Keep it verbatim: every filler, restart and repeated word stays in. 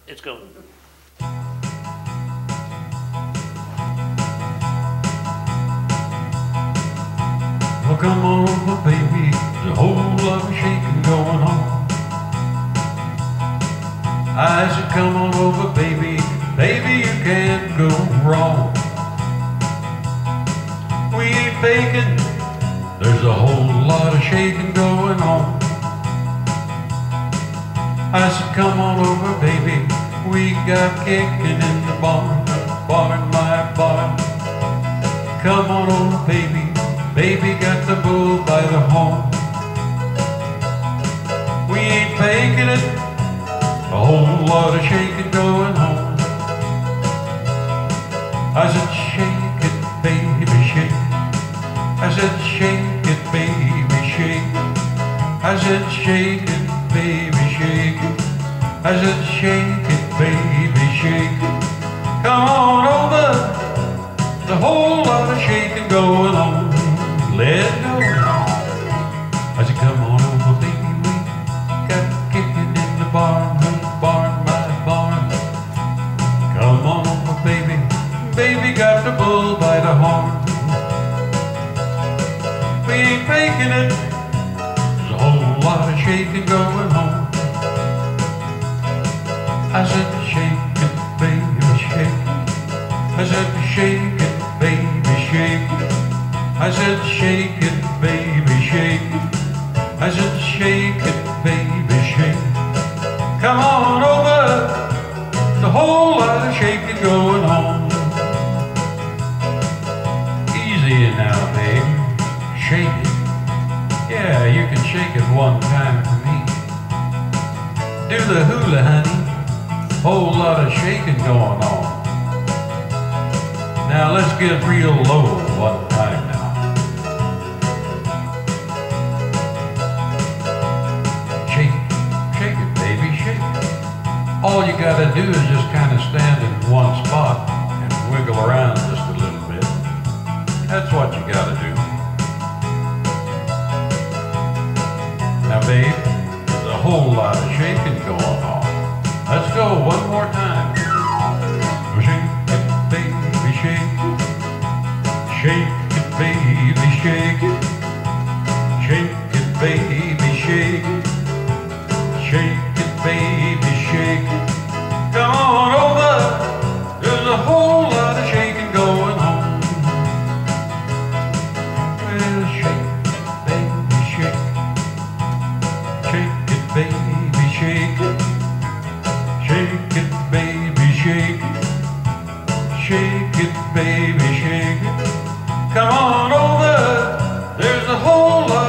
It's going. Well, come on over, baby, there's a whole lot of shaking going on. I said, come on over, baby, baby, you can't go wrong. We ain't faking, there's a whole lot of shaking going on. I said, come on over, baby, we got kicking in the barn, barn, my barn. Come on over, baby, baby got the bull by the horn. We ain't faking it, a whole lot of shaking going on. I said, shake it, baby, shake. I said, shake it, baby, shake. I said, shake it, baby, shake. I said, shake it, baby, shake. Come on over, the whole lot of shaking going on. Let go. I said, come on over, baby, we got kicking in the barn, barn, my barn. Come on over, baby, baby got the bull by the horn. We ain't faking it, there's a whole lot of shaking going on. I said, shake it, baby, shake. I said, shake it, baby, shake. I said, shake it, baby, shake. I said, shake it, baby, shake. Come on over, the whole lot of shaking going on. Easy now, babe, shake it. Yeah, you can shake it one time for me. Do the hula, honey, whole lot of shaking going on. Now let's get real low one time now. All you gotta do is just kind of stand in one spot and wiggle around just a little bit. That's what you gotta do. Now, babe, there's a whole lot of shaking going on. Let's go one more time. Shake it, baby, shake it. Shake it, baby, shake it. Shake it, baby, shake it. Shake it, baby, shake it. Come on over, there's a whole lot of shaking going on. Well, shake it, baby, shake it. Shake it, baby, shake it. Shake it, baby, shake it. Shake it, baby, shake it. Come on over, there's a whole lot